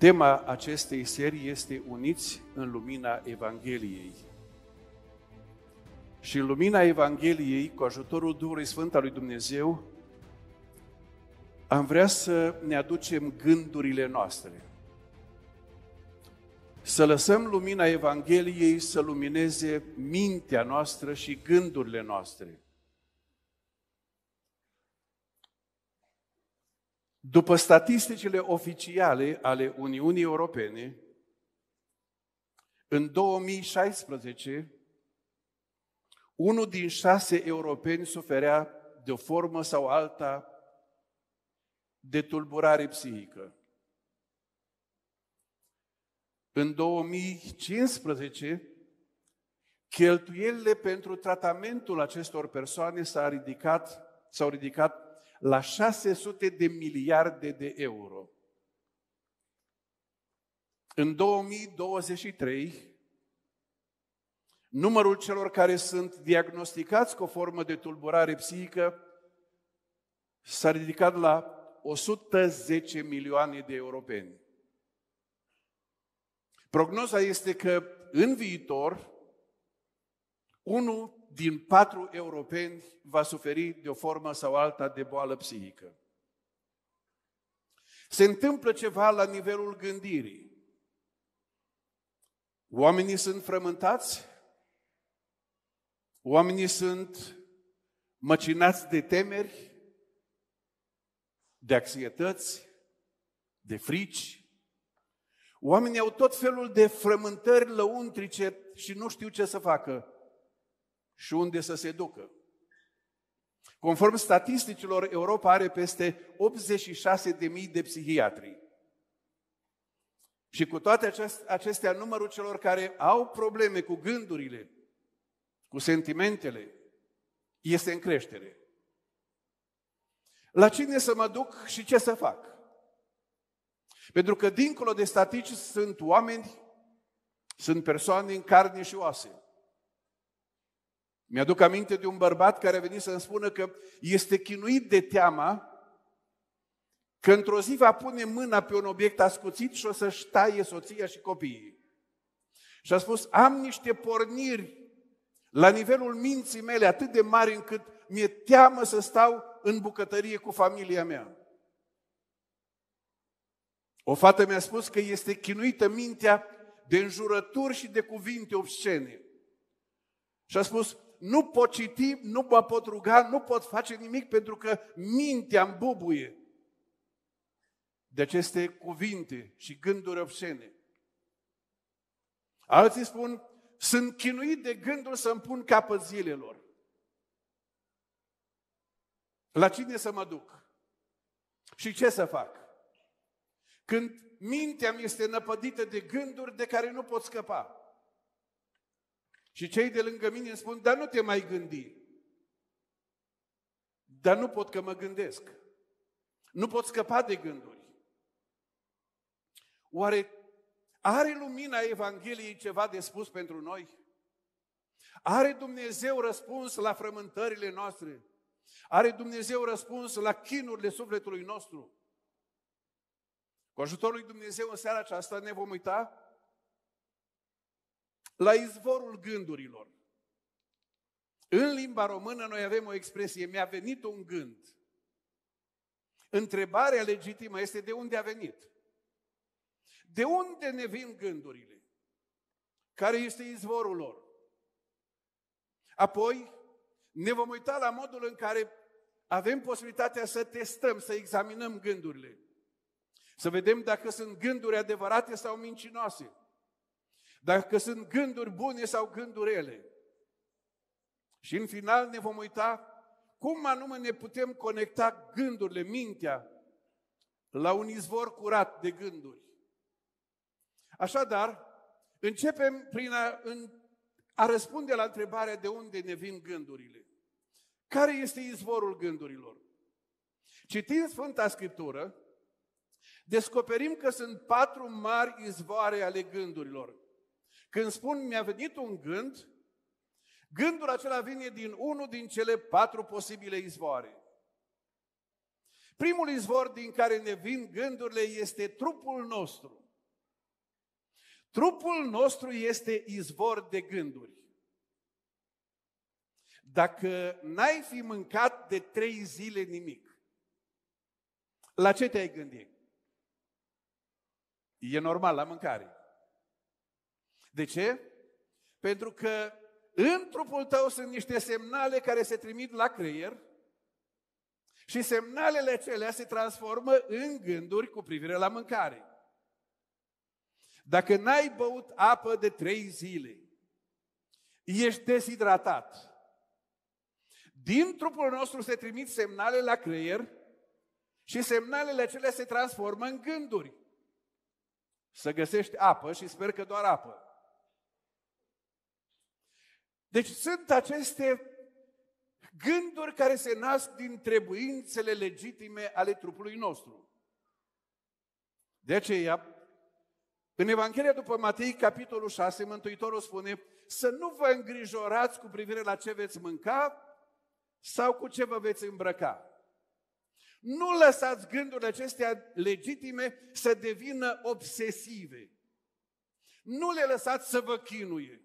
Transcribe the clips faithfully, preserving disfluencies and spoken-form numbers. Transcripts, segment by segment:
Tema acestei serii este Uniți în lumina Evangheliei. Și în lumina Evangheliei, cu ajutorul Duhului Sfânt al lui Dumnezeu, am vrea să ne aducem gândurile noastre. Să lăsăm lumina Evangheliei să lumineze mintea noastră și gândurile noastre. După statisticile oficiale ale Uniunii Europene, în două mii șaisprezece, unul din șase europeni suferea de o formă sau alta de tulburare psihică. În două mii cincisprezece, cheltuielile pentru tratamentul acestor persoane s-au ridicat, s-au ridicat la șase sute de miliarde de euro. În două mii douăzeci și trei, numărul celor care sunt diagnosticați cu o formă de tulburare psihică s-a ridicat la o sută zece milioane de europeni. Prognoza este că în viitor, unul din patru europeni va suferi de o formă sau alta de boală psihică. Se întâmplă ceva la nivelul gândirii. Oamenii sunt frământați, oamenii sunt măcinați de temeri, de anxietăți, de frici. Oamenii au tot felul de frământări lăuntrice și nu știu ce să facă și unde să se ducă. Conform statisticilor, Europa are peste optzeci și șase de mii de psihiatri. Și cu toate acestea, numărul celor care au probleme cu gândurile, cu sentimentele, este în creștere. La cine să mă duc și ce să fac? Pentru că dincolo de statistici sunt oameni, sunt persoane în carne și oase. Mi-aduc aminte de un bărbat care a venit să-mi spună că este chinuit de teama că într-o zi va pune mâna pe un obiect ascuțit și o să-și taie soția și copiii. Și a spus, am niște porniri la nivelul minții mele atât de mari încât mi-e teamă să stau în bucătărie cu familia mea. O fată mi-a spus că este chinuită mintea de înjurături și de cuvinte obscene. Și a spus, nu pot citi, nu mă pot ruga, nu pot face nimic pentru că mintea îmi bubuie de aceste cuvinte și gânduri obscene. Alții spun, sunt chinuit de gândul să-mi pun capăt zilelor. La cine să mă duc? Și ce să fac? Când mintea mi este năpădită de gânduri de care nu pot scăpa. Și cei de lângă mine îmi spun, dar nu te mai gândi. Dar nu pot că mă gândesc. Nu pot scăpa de gânduri. Oare are lumina Evangheliei ceva de spus pentru noi? Are Dumnezeu răspuns la frământările noastre? Are Dumnezeu răspuns la chinurile sufletului nostru? Cu ajutorul lui Dumnezeu în seara aceasta ne vom uita la izvorul gândurilor. În limba română noi avem o expresie, mi-a venit un gând. Întrebarea legitimă este de unde a venit? De unde ne vin gândurile? Care este izvorul lor? Apoi ne vom uita la modul în care avem posibilitatea să testăm, să examinăm gândurile. Să vedem dacă sunt gânduri adevărate sau mincinoase. Dacă sunt gânduri bune sau gânduri rele. Și în final ne vom uita cum anume ne putem conecta gândurile, mintea, la un izvor curat de gânduri. Așadar, începem prin a, în, a răspunde la întrebarea de unde ne vin gândurile. Care este izvorul gândurilor? Citind Sfânta Scriptură, descoperim că sunt patru mari izvoare ale gândurilor. Când spun mi-a venit un gând, gândul acela vine din unul din cele patru posibile izvoare. Primul izvor din care ne vin gândurile este trupul nostru. Trupul nostru este izvor de gânduri. Dacă n-ai fi mâncat de trei zile nimic, la ce te-ai gândit? E normal, la mâncare. De ce? Pentru că în trupul tău sunt niște semnale care se trimit la creier și semnalele acelea se transformă în gânduri cu privire la mâncare. Dacă n-ai băut apă de trei zile, ești deshidratat. Din trupul nostru se trimit semnale la creier și semnalele acelea se transformă în gânduri. Să găsești apă și sper că doar apă. Deci sunt aceste gânduri care se nasc din trebuințele legitime ale trupului nostru. De aceea, în Evanghelia după Matei, capitolul șase, Mântuitorul spune să nu vă îngrijorați cu privire la ce veți mânca sau cu ce vă veți îmbrăca. Nu lăsați gândurile acestea legitime să devină obsesive. Nu le lăsați să vă chinuie.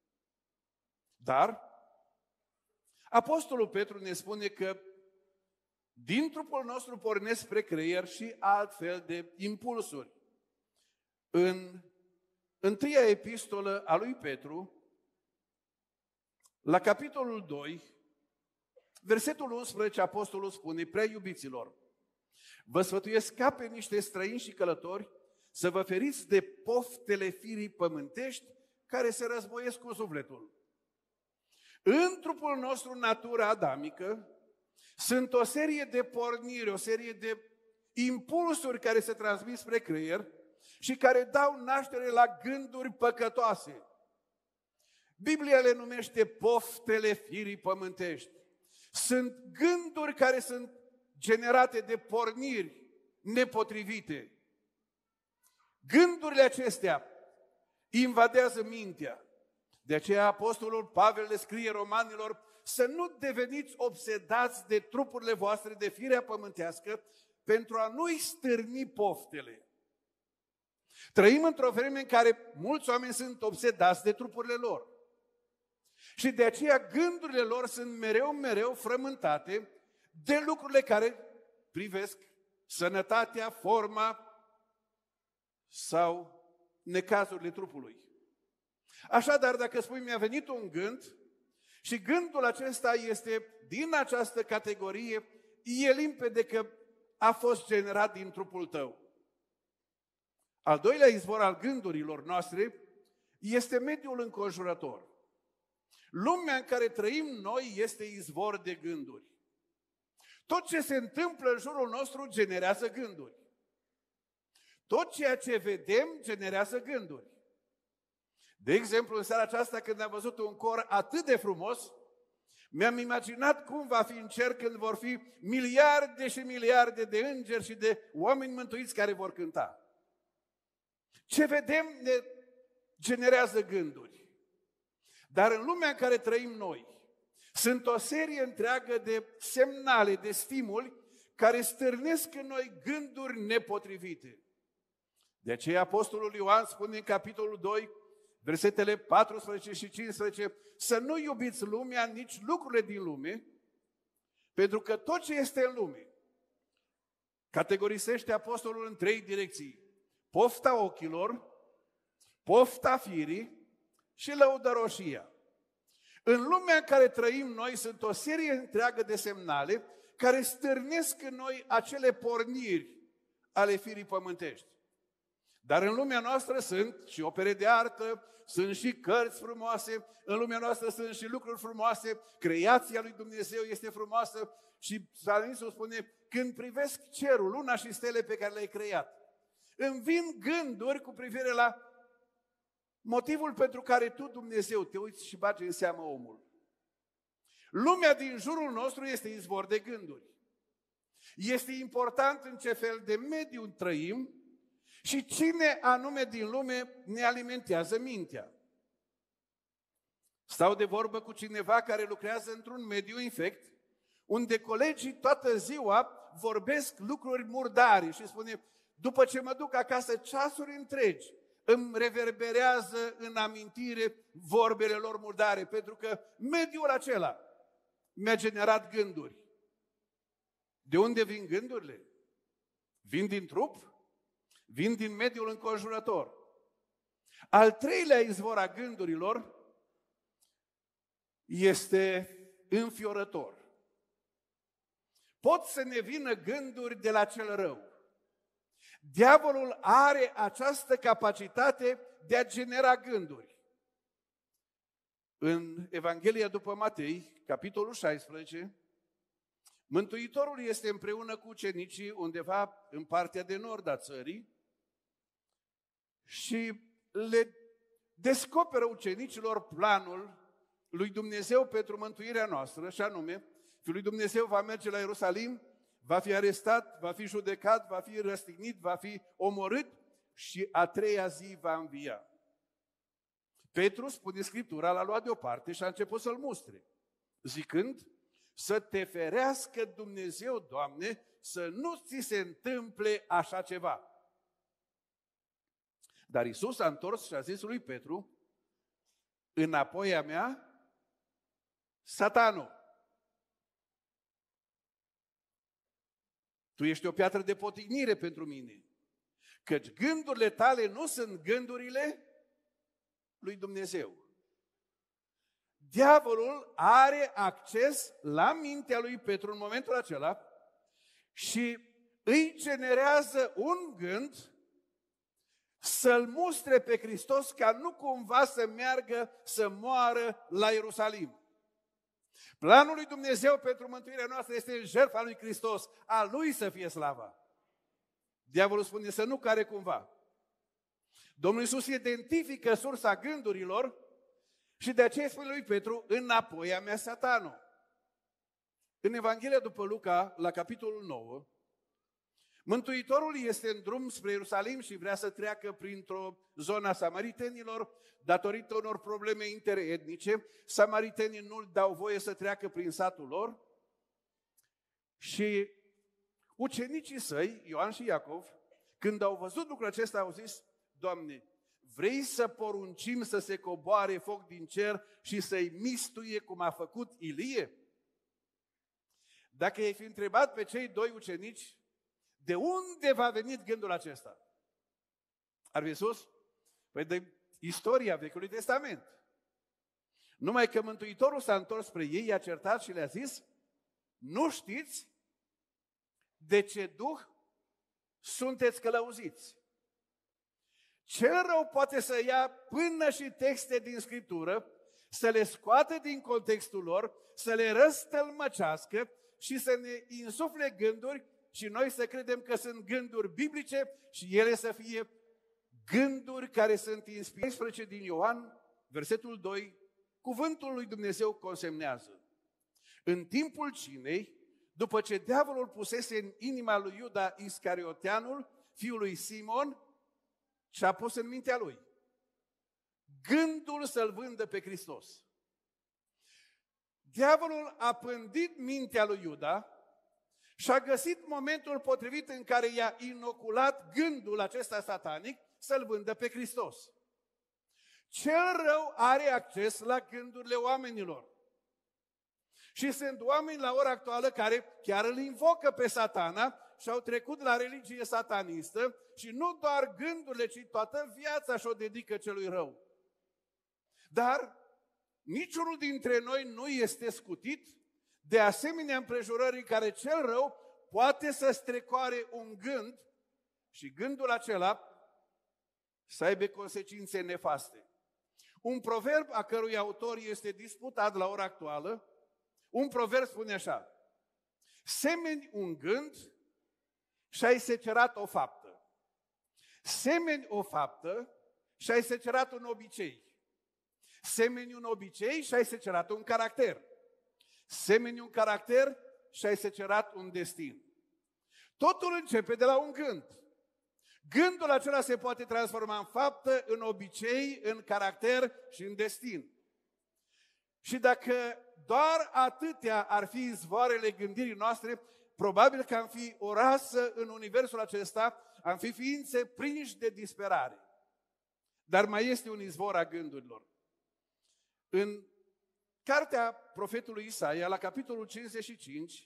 Dar Apostolul Petru ne spune că din trupul nostru pornesc spre creier și altfel de impulsuri. În întâia epistolă a lui Petru, la capitolul doi, versetul unsprezece, apostolul spune: prea iubiților, vă sfătuiesc ca pe niște străini și călători să vă feriți de poftele firii pământești care se războiesc cu sufletul. În trupul nostru, natura adamică, sunt o serie de porniri, o serie de impulsuri care se transmit spre creier și care dau naștere la gânduri păcătoase. Biblia le numește poftele firii pământești. Sunt gânduri care sunt generate de porniri nepotrivite. Gândurile acestea invadează mintea. De aceea apostolul Pavel le scrie romanilor să nu deveniți obsedați de trupurile voastre, de firea pământească, pentru a nu-i stârni poftele. Trăim într-o vreme în care mulți oameni sunt obsedați de trupurile lor. Și de aceea gândurile lor sunt mereu, mereu frământate de lucrurile care privesc sănătatea, forma sau necazurile trupului. Așadar, dacă spui, mi-a venit un gând și gândul acesta este din această categorie, e limpede că a fost generat din trupul tău. Al doilea izvor al gândurilor noastre este mediul înconjurător. Lumea în care trăim noi este izvor de gânduri. Tot ce se întâmplă în jurul nostru generează gânduri. Tot ceea ce vedem generează gânduri. De exemplu, în seara aceasta, când am văzut un cor atât de frumos, mi-am imaginat cum va fi în cer când vor fi miliarde și miliarde de îngeri și de oameni mântuiți care vor cânta. Ce vedem ne generează gânduri. Dar în lumea în care trăim noi, sunt o serie întreagă de semnale, de stimuli, care stârnesc în noi gânduri nepotrivite. De aceea apostolul Ioan spune în capitolul doi, versetele paisprezece și cincisprezece, să nu iubiți lumea, nici lucrurile din lume, pentru că tot ce este în lume categorisește apostolul în trei direcții: pofta ochilor, pofta firii și lăudăroșia. În lumea în care trăim noi sunt o serie întreagă de semnale care stârnesc în noi acele porniri ale firii pământești. Dar în lumea noastră sunt și opere de artă, sunt și cărți frumoase, în lumea noastră sunt și lucruri frumoase, creația lui Dumnezeu este frumoasă și psalmistul spune, când privesc cerul, luna și stele pe care le-ai creat, îmi vin gânduri cu privire la motivul pentru care tu, Dumnezeu, te uiți și bagi în seamă omul. Lumea din jurul nostru este izvor de gânduri. Este important în ce fel de mediu trăim și cine anume din lume ne alimentează mintea. Stau de vorbă cu cineva care lucrează într-un mediu infect, unde colegii toată ziua vorbesc lucruri murdare și spune, după ce mă duc acasă ceasuri întregi, îmi reverberează în amintire vorbele lor murdare, pentru că mediul acela mi-a generat gânduri. De unde vin gândurile? Vin din trup? Vin din mediul înconjurător. Al treilea izvor a gândurilor este înfiorător. Pot să ne vină gânduri de la cel rău. Diavolul are această capacitate de a genera gânduri. În Evanghelia după Matei, capitolul șaisprezece, Mântuitorul este împreună cu ucenicii undeva în partea de nord a țării și le descoperă ucenicilor planul lui Dumnezeu pentru mântuirea noastră, și anume, Fiul lui Dumnezeu va merge la Ierusalim, va fi arestat, va fi judecat, va fi răstignit, va fi omorât și a treia zi va învia. Petru, spune Scriptura, l-a luat deoparte și a început să-l mustre, zicând: să te ferească Dumnezeu, Doamne, să nu ți se întâmple așa ceva. Dar Iisus a întors și a zis lui Petru: înapoi a mea, Satanul. Tu ești o piatră de potignire pentru mine, căci gândurile tale nu sunt gândurile lui Dumnezeu. Diavolul are acces la mintea lui Petru în momentul acela și îi generează un gând să-l mustre pe Hristos ca nu cumva să meargă să moară la Ierusalim. Planul lui Dumnezeu pentru mântuirea noastră este în jertfa lui Hristos, a lui să fie slava. Diavolul spune să nu care cumva. Domnul Iisus identifică sursa gândurilor și de aceea spune lui Petru: înapoi a mea, Satanul. În Evanghelia după Luca, la capitolul nouă, Mântuitorul este în drum spre Ierusalim și vrea să treacă printr-o zonă a samaritenilor. Datorită unor probleme interetnice, samaritenii nu-l dau voie să treacă prin satul lor și ucenicii săi, Ioan și Iacov, când au văzut lucrul acesta, au zis: Doamne, vrei să poruncim să se coboare foc din cer și să-i mistuie cum a făcut Ilie? Dacă i-ai fi întrebat pe cei doi ucenici, de unde v-a venit gândul acesta? Ar fi spus: păi de istoria Vechiului Testament. Numai că Mântuitorul s-a întors spre ei, i-a certat și le-a zis: nu știți de ce duh sunteți călăuziți. Cel rău poate să ia până și texte din Scriptură, să le scoată din contextul lor, să le răstălmăcească și să ne insufle gânduri și noi să credem că sunt gânduri biblice și ele să fie gânduri care sunt inspirate. Din Ioan, versetul doi, cuvântul lui Dumnezeu consemnează: în timpul cinei, după ce diavolul pusese în inima lui Iuda Iscarioteanul, fiul lui Simon, și-a pus în mintea lui gândul să-l vândă pe Hristos. Diavolul a pândit mintea lui Iuda și a găsit momentul potrivit în care i-a inoculat gândul acesta satanic să-l vândă pe Hristos. Cel rău are acces la gândurile oamenilor. Și sunt oameni la ora actuală care chiar îl invocă pe Satana și au trecut la religie satanistă și nu doar gândurile, ci toată viața și-o dedică celui rău. Dar niciunul dintre noi nu este scutit de asemenea împrejurări în care cel rău poate să strecoare un gând și gândul acela să aibă consecințe nefaste. Un proverb a cărui autor este disputat la ora actuală, un proverb spune așa: semeni un gând și ai secerat o faptă. Semeni o faptă și ai secerat un obicei. Semeni un obicei și ai secerat un caracter. Semeni un caracter și ai secerat un destin. Totul începe de la un gând. Gândul acela se poate transforma în faptă, în obicei, în caracter și în destin. Și dacă doar atâtea ar fi izvoarele gândirii noastre, probabil că am fi o rasă în universul acesta, am fi ființe prinși de disperare. dar mai este un izvor a gândurilor. În cartea profetului Isaia, la capitolul cincizeci și cinci,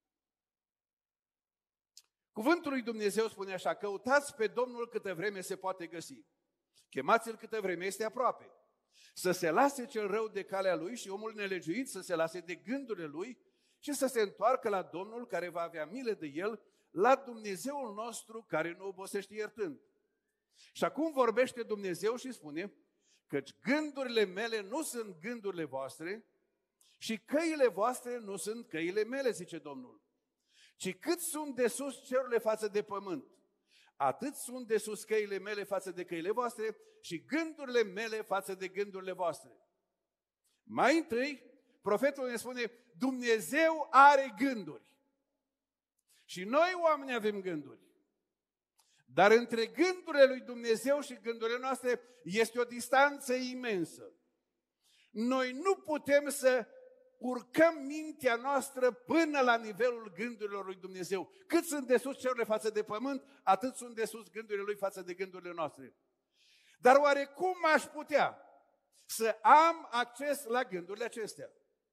cuvântul lui Dumnezeu spune așa: căutați pe Domnul câtă vreme se poate găsi. Chemați-l câtă vreme este aproape. Să se lase cel rău de calea lui și omul nelegiuit să se lase de gândurile lui și să se întoarcă la Domnul care va avea milă de el, la Dumnezeul nostru care nu obosește iertând. Și acum vorbește Dumnezeu și spune: căci gândurile mele nu sunt gândurile voastre și căile voastre nu sunt căile mele, zice Domnul. Ci cât sunt de sus cerurile față de pământ, atât sunt de sus căile mele față de căile voastre și gândurile mele față de gândurile voastre. Mai întâi, profetul ne spune: Dumnezeu are gânduri. Și noi, oamenii, avem gânduri. Dar între gândurile lui Dumnezeu și gândurile noastre este o distanță imensă. Noi nu putem să urcăm mintea noastră până la nivelul gândurilor lui Dumnezeu. Cât sunt de sus cerurile față de pământ, atât sunt de sus gândurile lui față de gândurile noastre. Dar oare cum aș putea să am acces la gândurile acestea?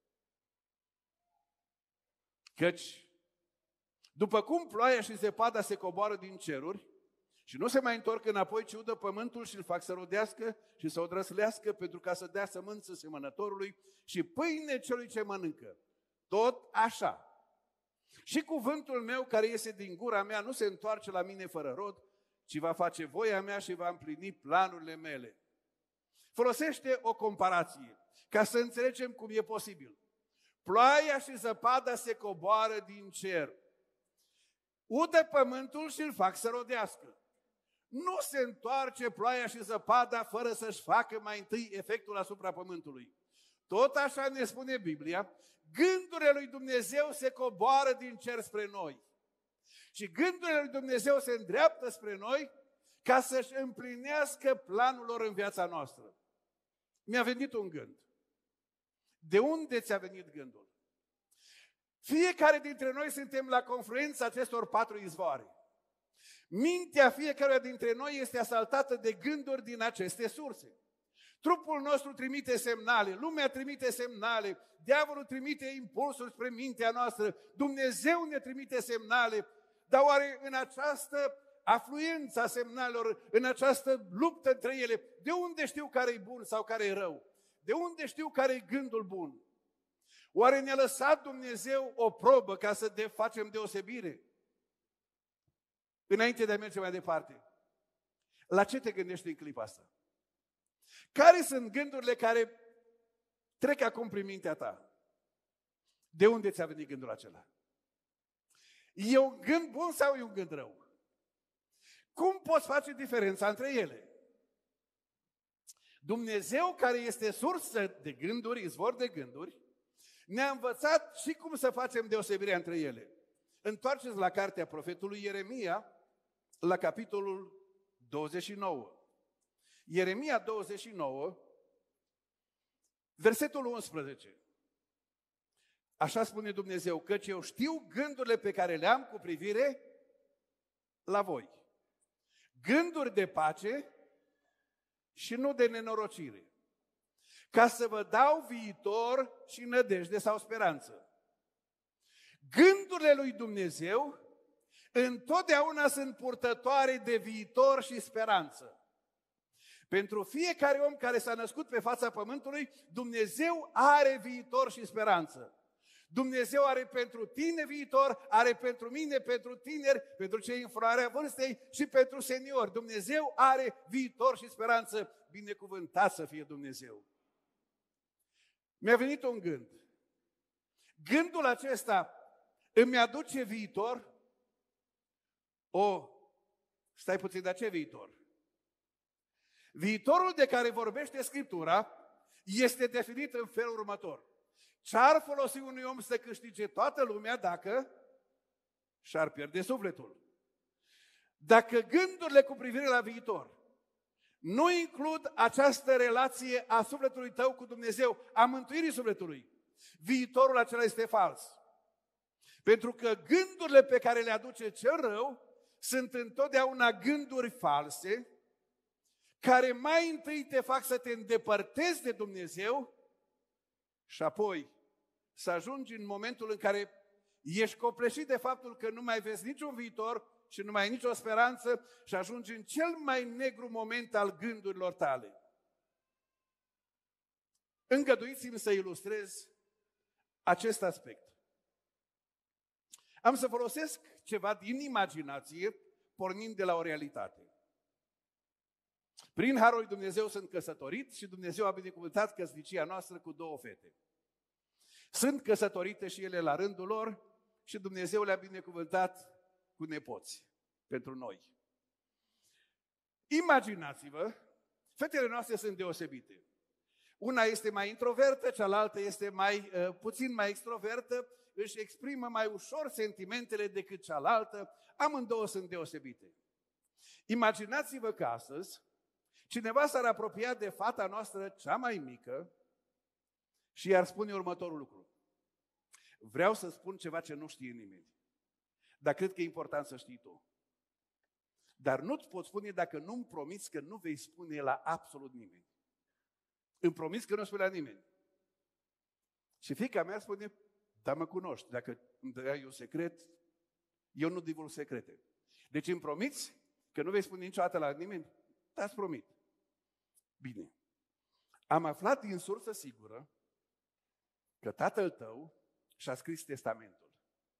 Căci, după cum ploaia și zăpada se coboară din ceruri și nu se mai întorc înapoi, ci udă pământul și îl fac să rodească și să o drăslească pentru ca să dea sămânță semănătorului și pâine celui ce mănâncă. Tot așa. Și cuvântul meu care iese din gura mea nu se întoarce la mine fără rod, ci va face voia mea și va împlini planurile mele. Folosește o comparație ca să înțelegem cum e posibil. Ploaia și zăpada se coboară din cer. Udă pământul și îl fac să rodească. Nu se întoarce ploaia și zăpada fără să-și facă mai întâi efectul asupra pământului. Tot așa ne spune Biblia, gândurile lui Dumnezeu se coboară din cer spre noi. Și gândurile lui Dumnezeu se îndreaptă spre noi ca să-și împlinească planul lor în viața noastră. Mi-a venit un gând. De unde ți-a venit gândul? Fiecare dintre noi suntem la confluența acestor patru izvoare. Mintea fiecăruia dintre noi este asaltată de gânduri din aceste surse. Trupul nostru trimite semnale, lumea trimite semnale, diavolul trimite impulsuri spre mintea noastră, Dumnezeu ne trimite semnale, dar oare în această afluență a semnalelor, în această luptă între ele, de unde știu care e bun sau care e rău? De unde știu care e gândul bun? Oare ne-a lăsat Dumnezeu o probă ca să de facem deosebire? Înainte de a merge mai departe, la ce te gândești în clipa asta? Care sunt gândurile care trec acum prin mintea ta? De unde ți-a venit gândul acela? E un gând bun sau e un gând rău? Cum poți face diferența între ele? Dumnezeu, care este sursă de gânduri, izvor de gânduri, ne-a învățat și cum să facem deosebirea între ele. Întoarceți la cartea profetului Ieremia, la capitolul douăzeci și nouă. Ieremia douăzeci și nouă, versetul unsprezece. Așa spune Dumnezeu, căci eu știu gândurile pe care le am cu privire la voi. Gânduri de pace și nu de nenorocire, ca să vă dau viitor și nădejde sau speranță. Gândurile lui Dumnezeu întotdeauna sunt purtătoare de viitor și speranță. Pentru fiecare om care s-a născut pe fața pământului, Dumnezeu are viitor și speranță. Dumnezeu are pentru tine viitor, are pentru mine, pentru tineri, pentru cei în frarea vârstei și pentru seniori. Dumnezeu are viitor și speranță. Binecuvântat să fie Dumnezeu. Mi-a venit un gând. Gândul acesta îmi aduce viitor? O, stai puțin, dar ce viitor? Viitorul de care vorbește Scriptura este definit în felul următor. Ce-ar folosi unui om să câștige toată lumea dacă și-ar pierde sufletul? Dacă gândurile cu privire la viitor nu includ această relație a sufletului tău cu Dumnezeu, a mântuirii sufletului, viitorul acela este fals. Pentru că gândurile pe care le aduce cel rău sunt întotdeauna gânduri false, care mai întâi te fac să te îndepărtezi de Dumnezeu și apoi să ajungi în momentul în care ești copleșit de faptul că nu mai vezi niciun viitor și nu mai ai nicio speranță și ajungi în cel mai negru moment al gândurilor tale. Îngăduiți-mi să ilustrez acest aspect. Am să folosesc ceva din imaginație, pornind de la o realitate. Prin harul lui Dumnezeu sunt căsătorit și Dumnezeu a binecuvântat căsnicia noastră cu două fete. Sunt căsătorite și ele la rândul lor și Dumnezeu le-a binecuvântat cu nepoți pentru noi. Imaginați-vă, fetele noastre sunt deosebite. Una este mai introvertă, cealaltă este mai, uh, puțin mai extrovertă, își exprimă mai ușor sentimentele decât cealaltă, amândouă sunt deosebite. Imaginați-vă că astăzi cineva s-ar apropia de fata noastră cea mai mică și i-ar spune următorul lucru. Vreau să spun ceva ce nu știe nimeni, dar cred că e important să știi tu. Dar nu-ți pot spune dacă nu-mi promiți că nu vei spune la absolut nimeni. Îmi promiți că nu spune la nimeni. Și fiica mea spune, dar mă cunoști, dacă îmi dai un secret, eu nu divulg secrete. Deci îmi promiți că nu vei spune niciodată la nimeni? Te-ați promit. Bine. Am aflat din sursă sigură că tatăl tău și-a scris testamentul.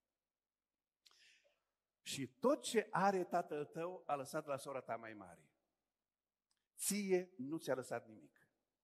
Și tot ce are tatăl tău a lăsat la sora ta mai mare. Ție nu ți-a lăsat nimic.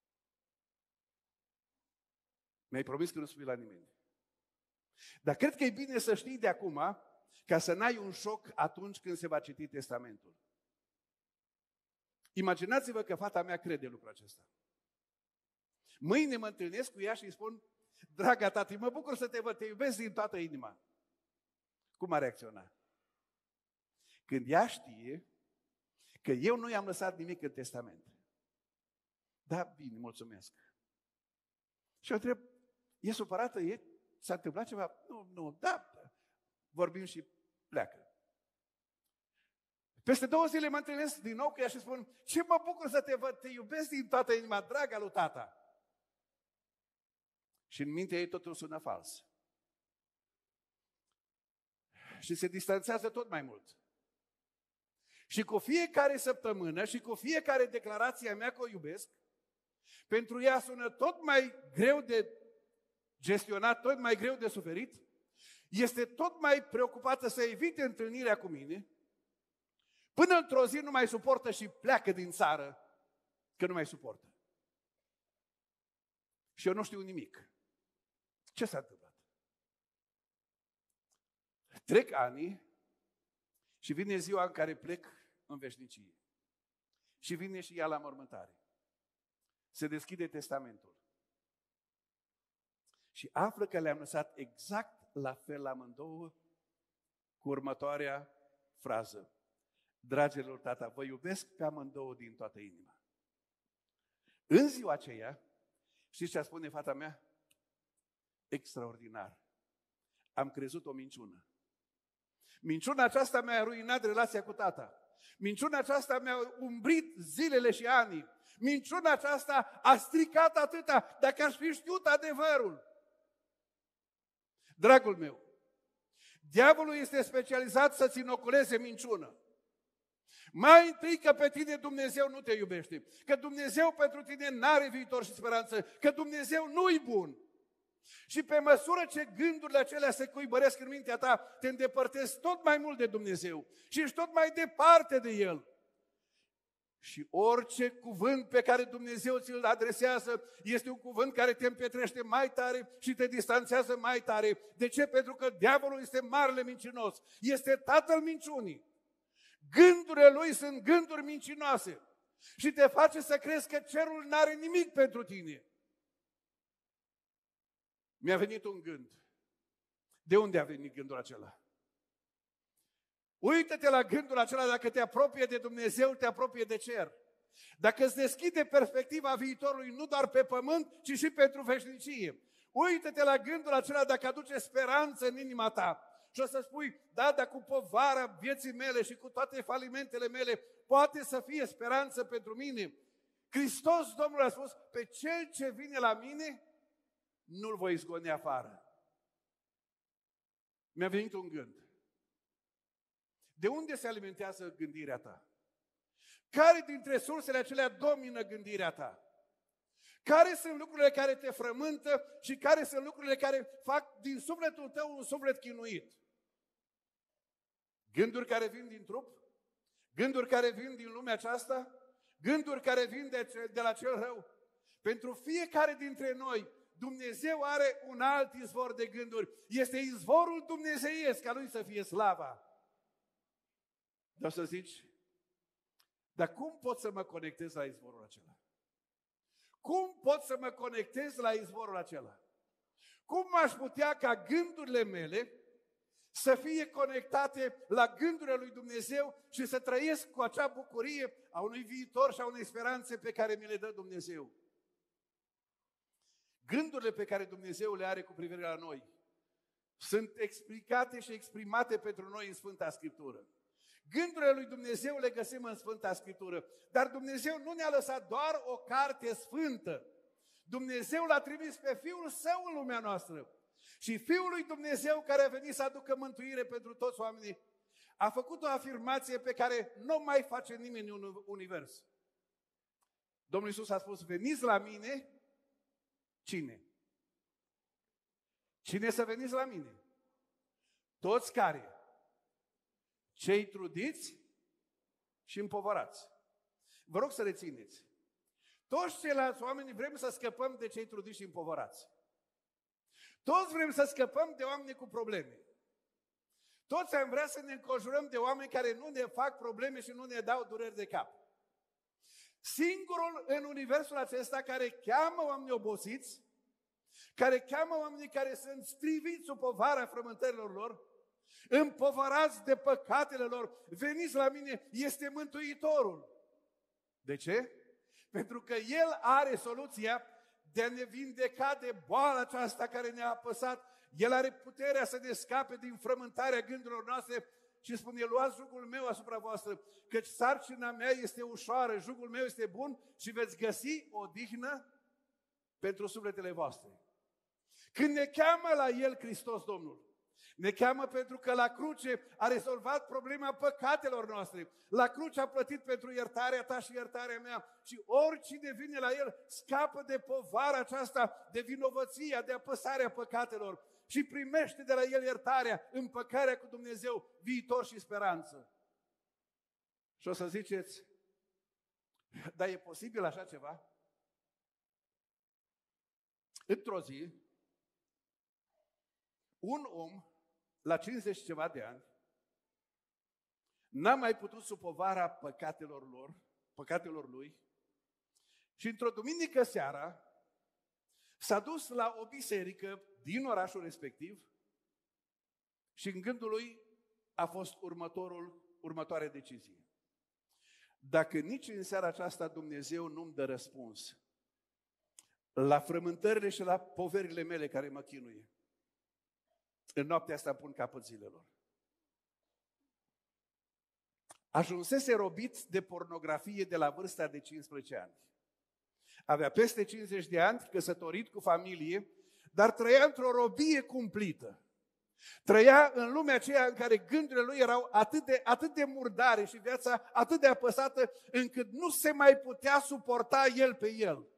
Mi-ai promis că nu spui la nimeni. Dar cred că e bine să știi de acum, ca să n-ai un șoc atunci când se va citi testamentul. Imaginați-vă că fata mea crede lucrul acesta. Mâine mă întâlnesc cu ea și îi spun, draga tati, mă bucur să te văd, te iubesc din toată inima. Cum a reacționa? Când ea știe că eu nu i-am lăsat nimic în testament. Da, bine, mulțumesc. Și eu întreb, e supărată? E? S-a întâmplat ceva? Nu, nu, da. Vorbim și pleacă. Peste două zile mă întâlnesc din nou cu ea și spun, ce mă bucur să te văd, te iubesc din toată inima, draga lui tata. Și în mintea ei totul sună fals. Și se distanțează tot mai mult. Și cu fiecare săptămână și cu fiecare declarație a mea că o iubesc, pentru ea sună tot mai greu de gestionat, tot mai greu de suferit, este tot mai preocupată să evite întâlnirea cu mine, până într-o zi nu mai suportă și pleacă din țară, că nu mai suportă. Și eu nu știu nimic. Ce s-a întâmplat? Trec ani și vine ziua în care plec în veșnicie. Și vine și ea la mormântare. Se deschide testamentul. Și află că le-am lăsat exact la fel amândouă cu următoarea frază. Dragilor tata, vă iubesc pe amândouă din toată inima. În ziua aceea, știți ce a spune fata mea? Extraordinar. Am crezut o minciună. Minciuna aceasta mi-a ruinat relația cu tata. Minciuna aceasta mi-a umbrit zilele și anii. Minciuna aceasta a stricat atâta, dacă aș fi știut adevărul. Dragul meu, diavolul este specializat să-ți inoculeze minciună. Mai întâi că pe tine Dumnezeu nu te iubește, că Dumnezeu pentru tine n-are viitor și speranță, că Dumnezeu nu-i bun. Și pe măsură ce gândurile acelea se cuibăresc în mintea ta, te îndepărtezi tot mai mult de Dumnezeu și ești tot mai departe de El. Și orice cuvânt pe care Dumnezeu ți-l adresează este un cuvânt care te împetrește mai tare și te distanțează mai tare. De ce? Pentru că diavolul este marele mincinos, este tatăl minciunii. Gândurile lui sunt gânduri mincinoase și te face să crezi că cerul n-are nimic pentru tine. Mi-a venit un gând. De unde a venit gândul acela? Uită-te la gândul acela, dacă te apropie de Dumnezeu, te apropie de cer. Dacă îți deschide perspectiva viitorului nu doar pe pământ, ci și pentru veșnicie. Uită-te la gândul acela dacă aduce speranță în inima ta și o să spui, da, dar cu povara vieții mele și cu toate falimentele mele, poate să fie speranță pentru mine. Hristos, Domnul, a spus, pe cel ce vine la mine, nu-l voi izgoni afară. Mi-a venit un gând. De unde se alimentează gândirea ta? Care dintre sursele acelea domină gândirea ta? Care sunt lucrurile care te frământă și care sunt lucrurile care fac din sufletul tău un suflet chinuit? Gânduri care vin din trup? Gânduri care vin din lumea aceasta? Gânduri care vin de, de la cel rău? Pentru fiecare dintre noi, Dumnezeu are un alt izvor de gânduri. Este izvorul dumnezeiesc, ca Lui să fie slava. Dar să zici, dar cum pot să mă conectez la izvorul acela? Cum pot să mă conectez la izvorul acela? Cum aș putea ca gândurile mele să fie conectate la gândurile lui Dumnezeu și să trăiesc cu acea bucurie a unui viitor și a unei speranțe pe care mi le dă Dumnezeu? Gândurile pe care Dumnezeu le are cu privire la noi sunt explicate și exprimate pentru noi în Sfânta Scriptură. Gândurile lui Dumnezeu le găsim în Sfânta Scriptură, dar Dumnezeu nu ne-a lăsat doar o carte sfântă. Dumnezeu l-a trimis pe Fiul Său în lumea noastră. Și Fiul lui Dumnezeu, care a venit să aducă mântuire pentru toți oamenii, a făcut o afirmație pe care nu mai face nimeni în univers. Domnul Iisus a spus, veniți la mine. Cine? Cine să veniți la mine? Toți care? Cei trudiți și împovărați. Vă rog să rețineți. Toți ceilalți oameni vrem să scăpăm de cei trudiți și împovărați. Toți vrem să scăpăm de oameni cu probleme. Toți am vrea să ne înconjurăm de oameni care nu ne fac probleme și nu ne dau dureri de cap. Singurul în universul acesta care cheamă oamenii obosiți, care cheamă oamenii care sunt striviți sub povara frământărilor lor, împovărați de păcatele lor, veniți la mine, este Mântuitorul. De ce? Pentru că El are soluția de a ne vindeca de boala aceasta care ne-a apăsat. El are puterea să ne scape din frământarea gândurilor noastre și spune, luați jugul meu asupra voastră, căci sarcina mea este ușoară, jugul meu este bun și veți găsi odihnă pentru sufletele voastre. Când ne cheamă la El Hristos Domnul, ne cheamă pentru că la cruce a rezolvat problema păcatelor noastre. La cruce a plătit pentru iertarea ta și iertarea mea. Și oricine vine la El scapă de povara aceasta, de vinovăția, de apăsarea păcatelor și primește de la El iertarea, împăcarea cu Dumnezeu, viitor și speranță. Și o să ziceți, dar e posibil așa ceva? Într-o zi, un om la cincizeci ceva de ani n-a mai putut sub povara păcatelor lor, păcatelor lui, și într-o duminică seara s-a dus la o biserică din orașul respectiv și în gândul lui a fost următorul, următoarea decizie. Dacă nici în seara aceasta Dumnezeu nu-mi dă răspuns la frământările și la poverile mele care mă chinuie, în noaptea asta pun capăt zilelor. Ajunsese robit de pornografie de la vârsta de cincisprezece ani. Avea peste cincizeci de ani, căsătorit cu familie, dar trăia într-o robie cumplită. Trăia în lumea aceea în care gândurile lui erau atât de, atât de murdare și viața atât de apăsată, încât nu se mai putea suporta el pe el.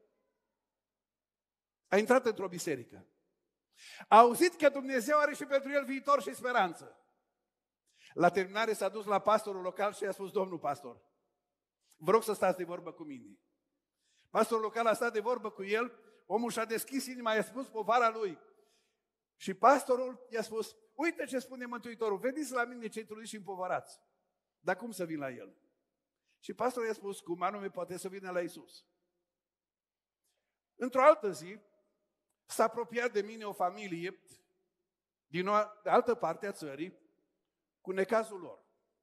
A intrat într-o biserică. A auzit că Dumnezeu are și pentru el viitor și speranță. La terminare s-a dus la pastorul local și i-a spus, domnul pastor, vă rog să stați de vorbă cu mine. Pastorul local a stat de vorbă cu el, omul și-a deschis inima, i-a spus povara lui. Și pastorul i-a spus, uite ce spune Mântuitorul, veniți la mine cei trudiți și împovărați. Dar cum să vin la el? Și pastorul i-a spus, cum anume poate să vină la Iisus. Într-o altă zi, s-a apropiat de mine o familie din o altă parte a țării cu necazul lor.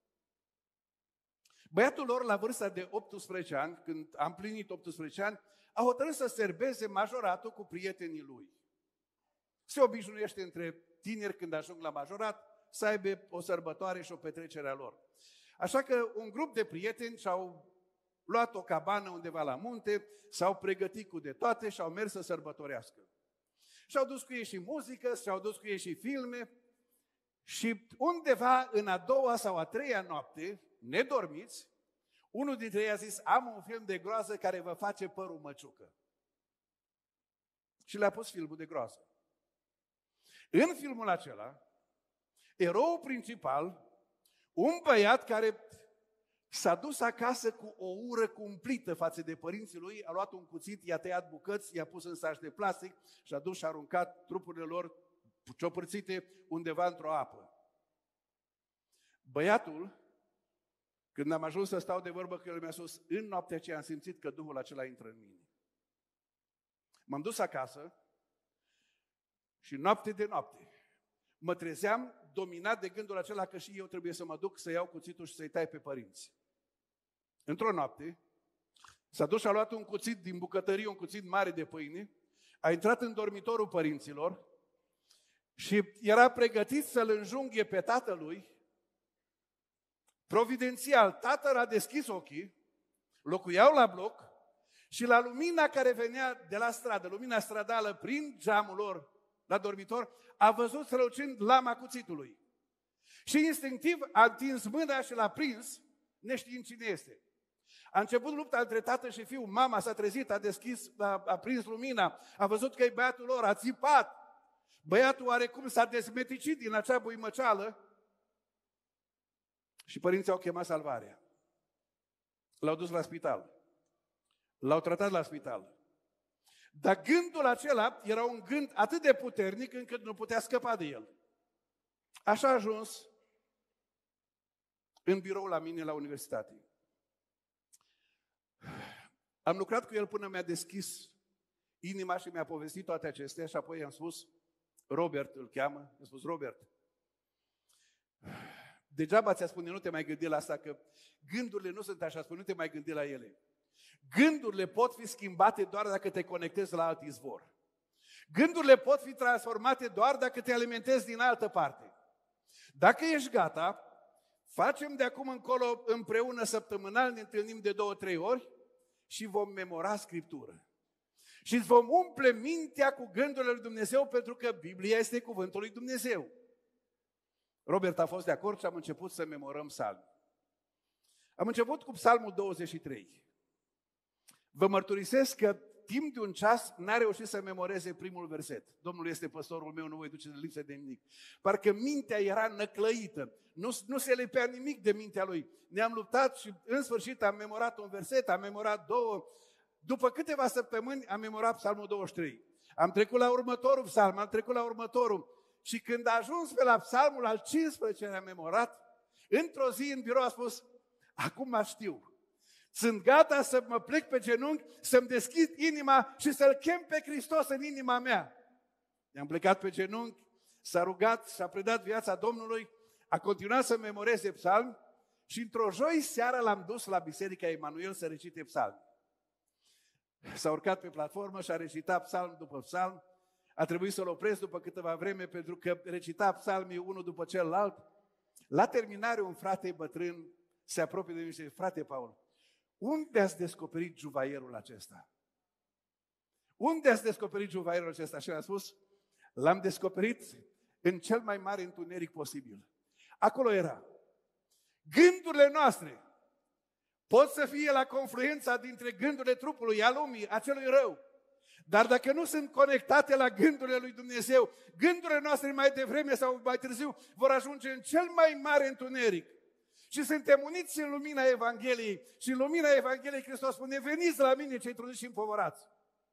Băiatul lor, la vârsta de optsprezece ani, când am plinit optsprezece ani, a hotărât să serbeze majoratul cu prietenii lui. Se obișnuiește între tineri când ajung la majorat, să aibă o sărbătoare și o petrecere a lor. Așa că un grup de prieteni și-au luat o cabană undeva la munte, s-au pregătit cu de toate și au mers să sărbătorească. Și-au dus cu ei și muzică, și-au dus cu ei și filme și undeva în a doua sau a treia noapte, nedormiți, unul dintre ei a zis, am un film de groază care vă face părul măciucă. Și le-a pus filmul de groază. În filmul acela, eroul principal, un băiat care s-a dus acasă cu o ură cumplită față de părinții lui, a luat un cuțit, i-a tăiat bucăți, i-a pus în saci de plastic și a dus și a aruncat trupurile lor ciopărțite undeva într-o apă. Băiatul, când am ajuns să stau de vorbă cu el, mi-a spus, în noaptea aceea am simțit că Duhul acela intră în mine. M-am dus acasă și noapte de noapte mă trezeam dominat de gândul acela că și eu trebuie să mă duc să iau cuțitul și să-i tai pe părinți. Într-o noapte s-a dus și a luat un cuțit din bucătărie, un cuțit mare de pâine, a intrat în dormitorul părinților și era pregătit să-l înjunghe pe tatălui. Providențial, tatăl a deschis ochii, locuiau la bloc și la lumina care venea de la stradă, lumina stradală prin geamul lor la dormitor, a văzut strălucind lama cuțitului. Și instinctiv a întins mâna și l-a prins, neștiind cine este. A început lupta între tată și fiu, mama s-a trezit, a deschis, a, a prins lumina, a văzut că e băiatul lor, a țipat. Băiatul oarecum s-a dezmeticit din acea buimăceală și părinții au chemat salvarea. L-au dus la spital. L-au tratat la spital. Dar gândul acela era un gând atât de puternic încât nu putea scăpa de el. Așa a ajuns în birou la mine la universitate. Am lucrat cu el până mi-a deschis inima și mi-a povestit toate acestea și apoi i-am spus, Robert îl cheamă, i-am spus, Robert, degeaba ți-a spune, nu te mai gândi la asta, că gândurile nu sunt așa, spune, nu te mai gândi la ele. Gândurile pot fi schimbate doar dacă te conectezi la alt izvor. Gândurile pot fi transformate doar dacă te alimentezi din altă parte. Dacă ești gata, facem de acum încolo împreună săptămânal, ne întâlnim de două, trei ori și vom memora Scriptură. Și îți vom umple mintea cu gândurile lui Dumnezeu, pentru că Biblia este cuvântul lui Dumnezeu. Robert a fost de acord și am început să memorăm psalmi. Am început cu psalmul douăzeci și trei. Vă mărturisesc că timp de un ceas n-a reușit să memoreze primul verset. Domnul este păstorul meu, nu voi duce de lipsă de nimic. Parcă mintea era năclăită. Nu, nu se lepea nimic de mintea lui. Ne-am luptat și în sfârșit am memorat un verset, am memorat două. După câteva săptămâni am memorat psalmul douăzeci și trei. Am trecut la următorul psalm, am trecut la următorul. Și când a ajuns pe la psalmul al cincisprezecelea am memorat, într-o zi în birou a spus, acum știu. Sunt gata să mă plec pe genunchi, să-mi deschid inima și să-L chem pe Hristos în inima mea. I-am plecat pe genunchi, s-a rugat, s-a predat viața Domnului, a continuat să memoreze psalmi și într-o joi seara l-am dus la Biserica Emanuel să recite psalmi. S-a urcat pe platformă și a recitat psalm după psalm. A trebuit să-l opresc după câteva vreme pentru că recita psalmii unul după celălalt. La terminare un frate bătrân se apropie de mine și zice, frate Paul, unde ați descoperit juvaierul acesta? Unde ați descoperit juvaierul acesta? Și a spus, l-am descoperit în cel mai mare întuneric posibil. Acolo era. Gândurile noastre pot să fie la confluența dintre gândurile trupului, a lumii, a celui rău. Dar dacă nu sunt conectate la gândurile lui Dumnezeu, gândurile noastre mai devreme sau mai târziu vor ajunge în cel mai mare întuneric. Și suntem uniți în lumina Evangheliei. Și în lumina Evangheliei Hristos spune, veniți la mine cei trudiți și împovărați.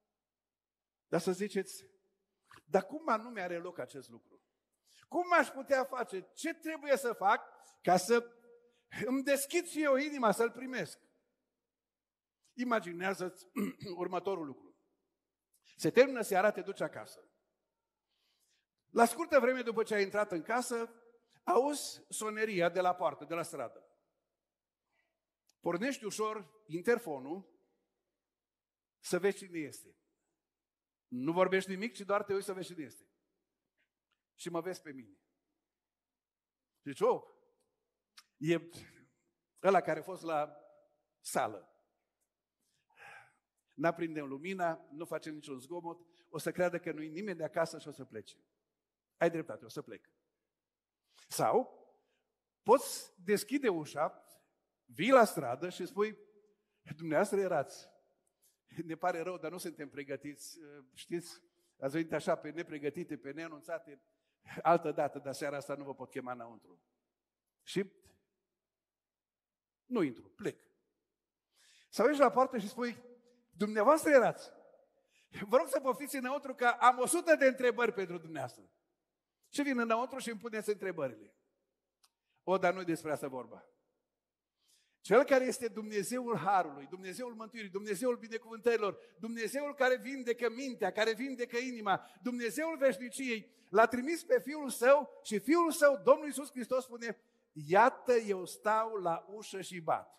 Dar să ziceți, dar cum anume are loc acest lucru? Cum aș putea face? Ce trebuie să fac ca să îmi deschid și eu inima să-L primesc? Imaginează-ți următorul lucru. Se termină seara, te duci acasă. La scurtă vreme după ce ai intrat în casă, auzi soneria de la poartă, de la stradă. Pornești ușor interfonul să vezi cine este. Nu vorbești nimic, ci doar te uiți să vezi cine este. Și mă vezi pe mine. Deci, oh, e ăla care a fost la sală. N-aprindem lumina, nu facem niciun zgomot, o să creadă că nu-i nimeni de acasă și o să plece. Ai dreptate, o să plec. Sau poți deschide ușa, vii la stradă și spui, dumneavoastră erați. Ne pare rău, dar nu suntem pregătiți. Știți, ați venit așa pe nepregătite, pe neanunțate, altă dată, dar seara asta nu vă pot chema înăuntru. Și nu intru, plec. Sau ești la poartă și spui, dumneavoastră erați. Vă rog să vă fiți înăuntru că am o sută de întrebări pentru dumneavoastră. Și vin înăuntru și îmi puneți întrebările. O, dar nu despre asta vorba. Cel care este Dumnezeul Harului, Dumnezeul Mântuirii, Dumnezeul Binecuvântărilor, Dumnezeul care vindecă mintea, care vindecă inima, Dumnezeul veșniciei, l-a trimis pe Fiul Său și Fiul Său, Domnul Iisus Hristos, spune, iată, eu stau la ușă și bat.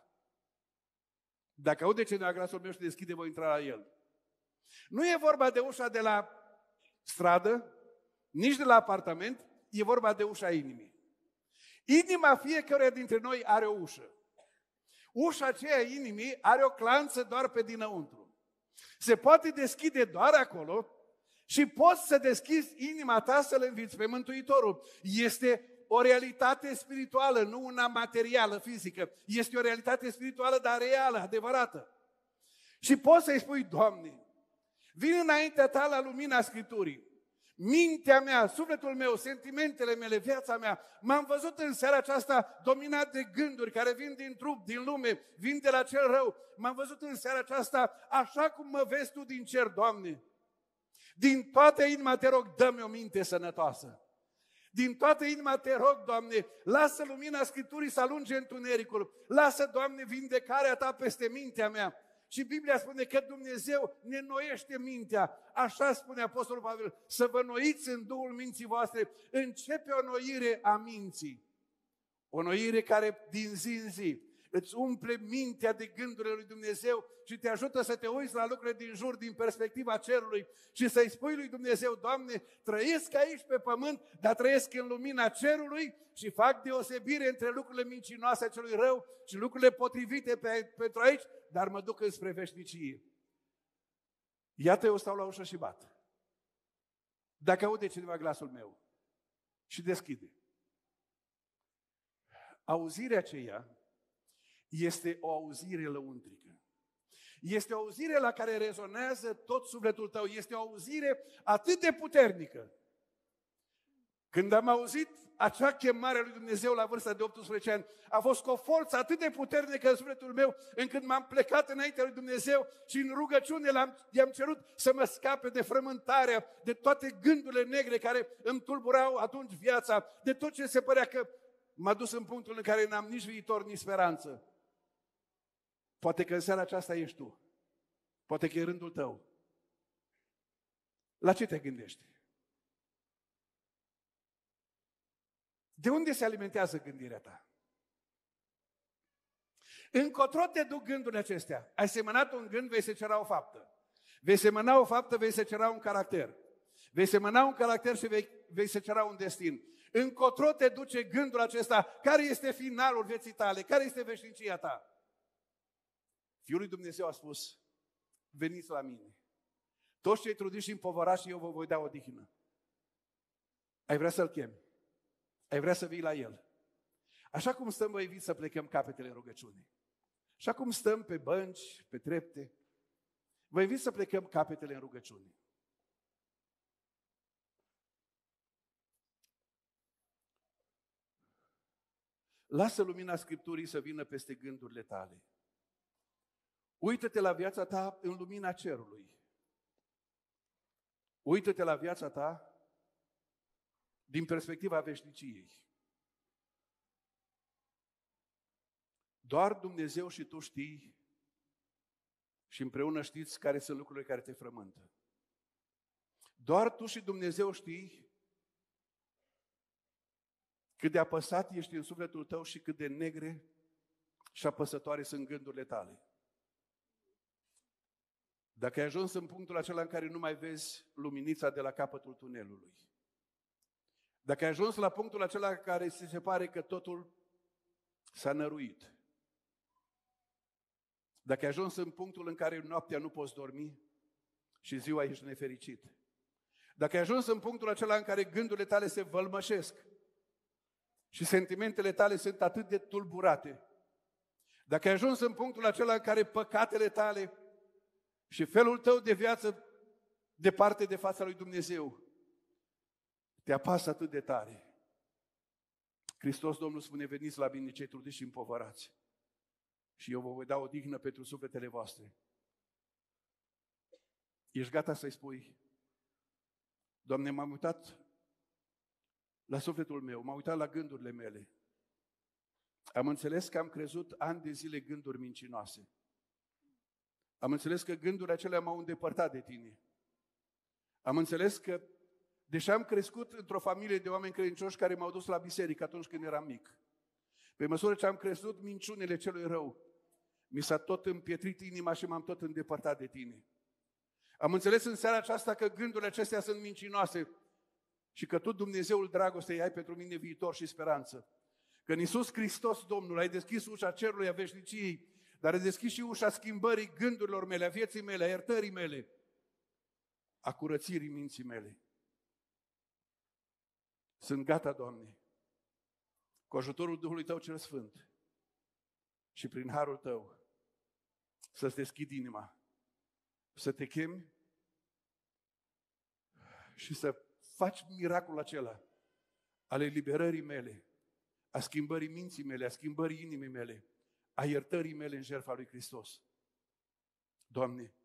Dacă aude cineva glasul meu și deschide, voi intra la el. Nu e vorba de ușa de la stradă, nici de la apartament, e vorba de ușa inimii. Inima fiecăruia dintre noi are o ușă. Ușa aceea inimii are o clanță doar pe dinăuntru. Se poate deschide doar acolo și poți să deschizi inima ta să-L înviți pe Mântuitorul. Este o realitate spirituală, nu una materială, fizică. Este o realitate spirituală, dar reală, adevărată. Și poți să-i spui, Doamne, vin înaintea Ta la lumina Scripturii. Mintea mea, sufletul meu, sentimentele mele, viața mea, m-am văzut în seara aceasta dominat de gânduri care vin din trup, din lume, vin de la cel rău. M-am văzut în seara aceasta așa cum mă vezi Tu din cer, Doamne. Din toată inima te rog, dă-mi o minte sănătoasă. Din toată inima te rog, Doamne, lasă lumina Scripturii să alunge întunericul. Lasă, Doamne, vindecarea Ta peste mintea mea. Și Biblia spune că Dumnezeu ne noiește mintea. Așa spune Apostolul Pavel, să vă noiți în Duhul minții voastre. Începe o noire a minții. O noire care din zi în zi îți umple mintea de gândurile lui Dumnezeu și te ajută să te uiți la lucrurile din jur, din perspectiva cerului și să-i spui lui Dumnezeu, Doamne, trăiesc aici pe pământ, dar trăiesc în lumina cerului și fac deosebire între lucrurile mincinoase a celui rău și lucrurile potrivite pe, pentru aici, dar mă duc înspre veșnicie. Iată, eu stau la ușă și bat. Dacă aude cineva glasul meu și deschide, auzirea aceea este o auzire lăuntrică. Este o auzire la care rezonează tot sufletul tău. Este o auzire atât de puternică. Când am auzit acea chemare a lui Dumnezeu la vârsta de optsprezece ani, a fost cu o forță atât de puternică în sufletul meu, încât m-am plecat înaintea lui Dumnezeu și în rugăciune l-am, i-am cerut să mă scape de frământarea, de toate gândurile negre care îmi tulburau atunci viața, de tot ce se părea că m-a dus în punctul în care n-am nici viitor, nici speranță. Poate că în seara aceasta ești tu. Poate că e rândul tău. La ce te gândești? De unde se alimentează gândirea ta? Încotro te duc gândurile acestea. Ai semănat un gând, vei secera o faptă. Vei semăna o faptă, vei secera un caracter. Vei semăna un caracter și vei, vei secera un destin. Încotro te duce gândul acesta. Care este finalul vieții tale? Care este veșnicia ta? Fiul lui Dumnezeu a spus, veniți la mine. Toți cei trudiți și împovărați și eu vă voi da odihnă. Ai vrea să-L chemi? Ai vrea să vii la El? Așa cum stăm, vă invit să plecăm capetele în rugăciune. Așa cum stăm pe bănci, pe trepte, vă invit să plecăm capetele în rugăciune. Lasă lumina Scripturii să vină peste gândurile tale. Uită-te la viața ta în lumina cerului. Uită-te la viața ta din perspectiva veșniciei. Doar Dumnezeu și tu știi și împreună știți care sunt lucrurile care te frământă. Doar tu și Dumnezeu știi cât de apăsat ești în sufletul tău și cât de negre și apăsătoare sunt gândurile tale. Dacă ai ajuns în punctul acela în care nu mai vezi luminița de la capătul tunelului, Dacă ai ajuns la punctul acela în care ți se pare că totul s-a năruit, dacă ai ajuns în punctul în care noaptea nu poți dormi și ziua ești nefericit, dacă ai ajuns în punctul acela în care gândurile tale se vălmășesc și sentimentele tale sunt atât de tulburate, dacă ai ajuns în punctul acela în care păcatele tale și felul tău de viață departe de fața lui Dumnezeu te apasă atât de tare, Hristos Domnul spune, veniți la mine cei trudiți și împovărați și eu vă voi da odihnă pentru sufletele voastre. Ești gata să-i spui, Doamne, m-am uitat la sufletul meu, m-am uitat la gândurile mele. Am înțeles că am crezut ani de zile gânduri mincinoase. Am înțeles că gândurile acelea m-au îndepărtat de Tine. Am înțeles că, deși am crescut într-o familie de oameni credincioși care m-au dus la biserică atunci când eram mic, pe măsură ce am crezut minciunile celui rău, mi s-a tot împietrit inima și m-am tot îndepărtat de Tine. Am înțeles în seara aceasta că gândurile acestea sunt mincinoase și că Tu, Dumnezeul dragostei, ai pentru mine viitor și speranță. Că în Iisus Hristos, Domnul, ai deschis ușa cerului, a veșniciei, dar ai deschis și ușa schimbării gândurilor mele, a vieții mele, a iertării mele, a curățirii minții mele. Sunt gata, Doamne, cu ajutorul Duhului Tău cel Sfânt și prin harul Tău să-ți deschid inima, să Te chemi și să faci miracolul acela al eliberării mele, a schimbării minții mele, a schimbării inimii mele, a iertării mele în jertfa lui Hristos. Doamne,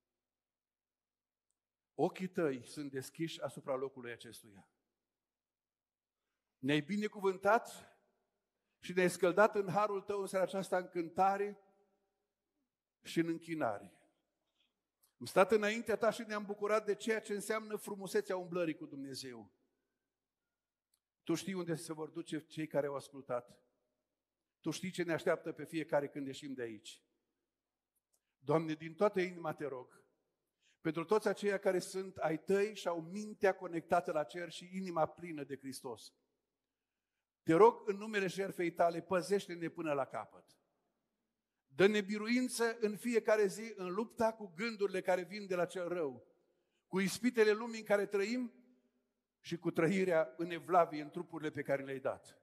ochii Tăi sunt deschiși asupra locului acestuia. Ne-ai binecuvântat și ne-ai scăldat în harul Tău în seara aceasta în cântare și în închinare. Am stat înaintea Ta și ne-am bucurat de ceea ce înseamnă frumusețea umblării cu Dumnezeu. Tu știi unde se vor duce cei care au ascultat. Tu știi ce ne așteaptă pe fiecare când ieșim de aici. Doamne, din toată inima Te rog, pentru toți aceia care sunt ai Tăi și au mintea conectată la cer și inima plină de Hristos, Te rog în numele jertfei Tale, păzește-ne până la capăt. Dă-ne biruință în fiecare zi în lupta cu gândurile care vin de la cel rău, cu ispitele lumii în care trăim și cu trăirea în evlavie în trupurile pe care le-ai dat.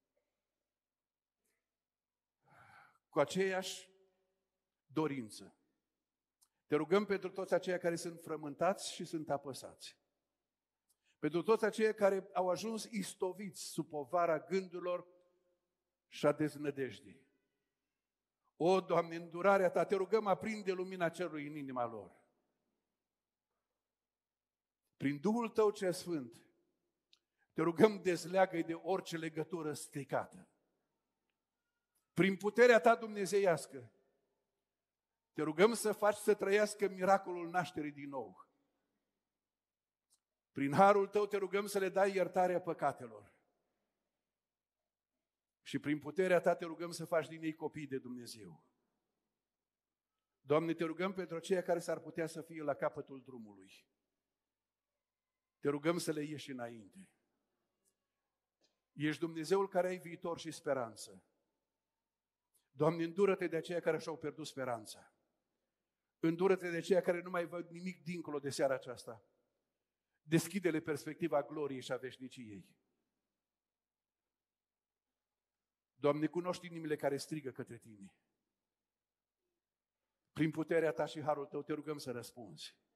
Cu aceeași dorință. Te rugăm pentru toți aceia care sunt frământați și sunt apăsați. Pentru toți aceia care au ajuns istoviți sub povara gândurilor și a deznădejdii. O, Doamne, îndurarea Ta, Te rugăm, aprinde lumina cerului în inima lor. Prin Duhul Tău cel Sfânt, Te rugăm, dezleagă-i de orice legătură stricată. Prin puterea Ta dumnezeiască, Te rugăm să faci să trăiască miracolul nașterii din nou. Prin harul Tău Te rugăm să le dai iertarea păcatelor. Și prin puterea Ta Te rugăm să faci din ei copii de Dumnezeu. Doamne, Te rugăm pentru aceia care s-ar putea să fie la capătul drumului. Te rugăm să le ieși înainte. Ești Dumnezeul care ai viitor și speranță. Doamne, îndură-Te de aceia care și-au pierdut speranța. Îndură-Te de aceia care nu mai văd nimic dincolo de seara aceasta. Deschide-le perspectiva gloriei și a veșniciei. Doamne, cunoști inimile care strigă către Tine. Prin puterea Ta și harul Tău Te rugăm să răspunzi.